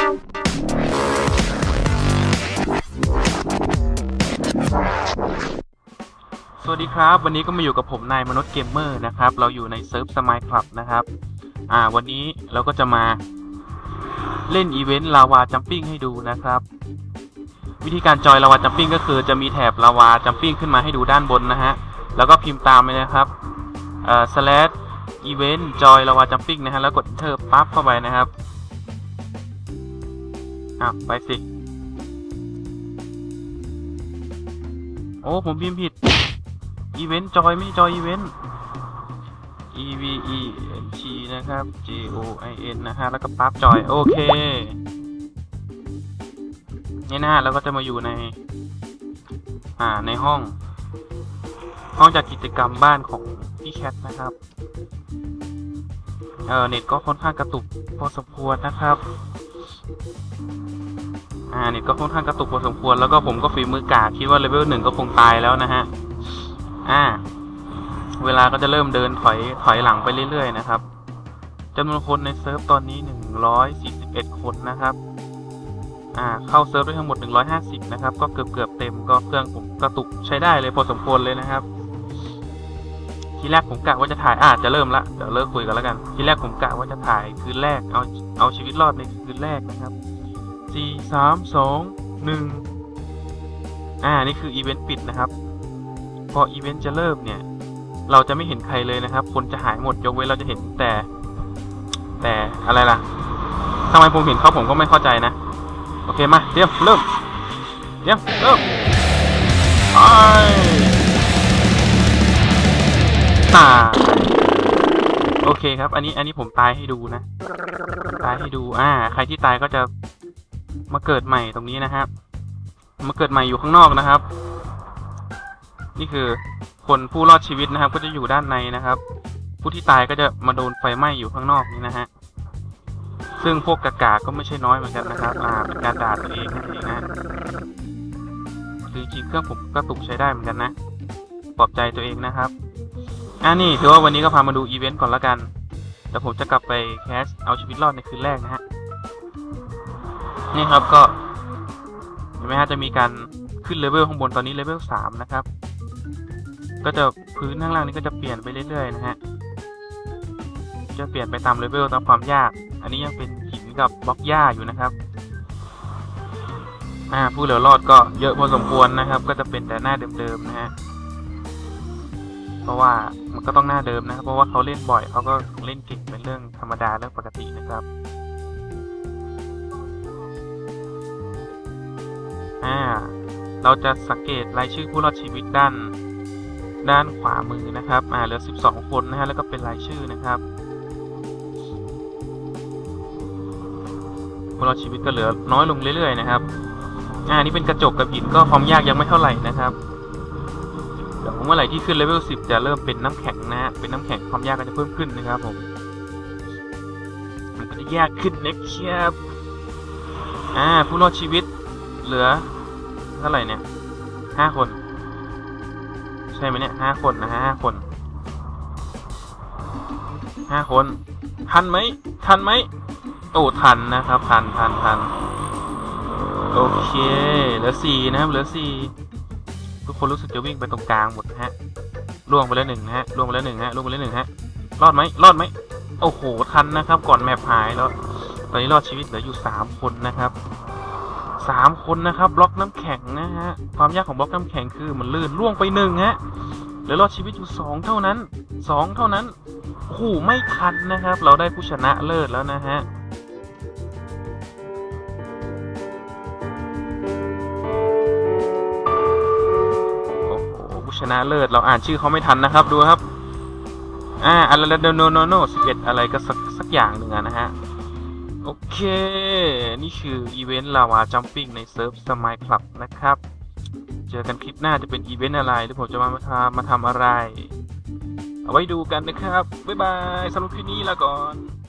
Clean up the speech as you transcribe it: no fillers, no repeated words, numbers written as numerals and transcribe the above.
สวัสดีครับวันนี้ก็มาอยู่กับผมนายมนุษย์เกมเมอร์นะครับเราอยู่ในเซิร์ฟสมายคลับนะครับวันนี้เราก็จะมาเล่นอีเวนต์ลาวาจัมปิ้งให้ดูนะครับวิธีการจอยลาวาจัมปิ้งก็คือจะมีแถบลาวาจัมปิ้งขึ้นมาให้ดูด้านบนนะฮะแล้วก็พิมพ์ตามไปนะครับslash event joy lava jumping นะฮะแล้วกด enter ปั๊บเข้าไปนะครับไปสิโอ้ผมพิมพ์ผิด event joy ไม่ใช่ joy event event นะครับ join นะฮะแล้วก็ปั๊บ joy โอเคนี่นะฮะเราก็จะมาอยู่ในในห้องจัดกิจกรรมบ้านของพี่แคทนะครับเน็ตก็ค่อนข้างกระตุกพอสมควรนะครับเน็ตก็ค่อนข้างกระตุกพอสมควรแล้วก็ผมก็ฝีมือกากคิดว่าเลเวล 1ก็คงตายแล้วนะฮะเวลาก็จะเริ่มเดินถอยหลังไปเรื่อยๆนะครับจำนวนคนในเซิร์ฟตอนนี้141คนนะครับเข้าเซิร์ฟได้ทั้งหมด150นะครับก็เกือบเต็มก็เครื่องผมกระตุกใช้ได้เลยพอสมควรเลยนะครับทีแรกผมกะว่าจะถ่ายจะเริ่มละเดี๋ยวเลิกคุยกันแล้วกันทีแรกผมกะว่าจะถ่ายคืนแรกเอาชีวิตรอดในคืนแรกนะครับ4 3 2 1นี่คืออีเวนต์ปิดนะครับพออีเวนต์จะเริ่มเนี่ยเราจะไม่เห็นใครเลยนะครับคนจะหายหมดยกเว้นเราจะเห็นแต่อะไรล่ะทำไมผมเห็นเขาผมก็ไม่เข้าใจนะโอเคมาเตรียมเริ่มโอเคครับอันนี้ผมตายให้ดูนะใครที่ตายก็จะมาเกิดใหม่ตรงนี้นะครับมาเกิดใหม่อยู่ข้างนอกนะครับนี่คือคนผู้รอดชีวิตนะครับก็จะอยู่ด้านในนะครับผู้ที่ตายก็จะมาโดนไฟไหม้อยู่ข้างนอกนี่นะฮะซึ่งพวกกากาก็ไม่ใช่น้อยเหมือนกันนะครับเป็นการด่าตัวเองนั่นเองนะจริงๆเครื่องผมกระตุกใช้ได้เหมือนกันนะปลอบใจตัวเองนะครับนี่ถือว่าวันนี้ก็พามาดูอีเวนต์ก่อนละกันแต่ผมจะกลับไปแคสเอาชีวิตรอดในคืนแรกนะฮะนี่ครับก็เห็นไหมฮะจะมีการขึ้นเลเวลข้างบนตอนนี้เลเวล3นะครับก็จะพื้นข้างล่างนี้ก็จะเปลี่ยนไปเรื่อยๆนะฮะจะเปลี่ยนไปตามเลเวลตามความยากอันนี้ยังเป็นหินกับบล็อกหญ้าอยู่นะครับผู้เหลือรอดก็เยอะพอสมควรนะครับก็จะเป็นแต่หน้าเดิมๆนะฮะเพราะว่ามันก็ต้องหน้าเดิมนะครับเพราะว่าเขาเล่นบ่อยเขาก็เล่นเก่งเป็นเรื่องธรรมดาเรื่องปกตินะครับเราจะสังเกตรายชื่อผู้รอดชีวิตด้านขวามือนะครับเหลือ12คนนะฮะแล้วก็เป็นรายชื่อนะครับผู้รอดชีวิตก็เหลือน้อยลงเรื่อยๆนะครับนี่เป็นกระจกกับหินก็ความยากยังไม่เท่าไหร่นะครับเดี๋ยวเมื่อไหร่ที่ขึ้นเลเวล10จะเริ่มเป็นน้ำแข็งนะเป็นน้ำแข็งความยากก็จะเพิ่มขึ้นนะครับผมมันก็จะยากขึ้นนะครับผู้รอดชีวิตเหลือเท่าไหร่เนี่ย5คนใช่ไหมเนี่ย5คนนะฮะ5คนทันไหมโอ้ทันนะครับทันโอเคเหลือ4นะครับเหลือ4ทุกคนรู้สึกจะวิ่งไปตรงกลางหมดนะฮะล่วงไปแล้ว1นะฮะล่วงไปแล้ว1ฮะรอดไหมโอ้โหทันนะครับก่อนแมปหายแล้วตอนนี้รอดชีวิตเหลืออยู่3คนนะครับ3คนนะครับบล็อกน้ำแข็งนะฮะความยากของบล็อกน้ำแข็งคือมันลื่นล่วงไป1ฮะเหลือรอดชีวิตอยู่2เท่านั้นโอ้โหไม่ทันนะครับเราได้ผู้ชนะเลิศแล้วนะฮะโอ้โหผู้ชนะเลิศเราอ่านชื่อเขาไม่ทันนะครับดูครับอะไรโน11อะไรก็สักอย่างหนึ่งนะฮะโอเคนี่คืออีเวนต์ลาวาจัมปิ้งในเซิร์ฟสมายคลับนะครับเจอกันคลิปหน้าจะเป็นอีเวนต์อะไรหรือผมจะมาทำอะไรเอาไว้ดูกันนะครับบ๊ายบายสำหรับคลิปนี้ลาก่อน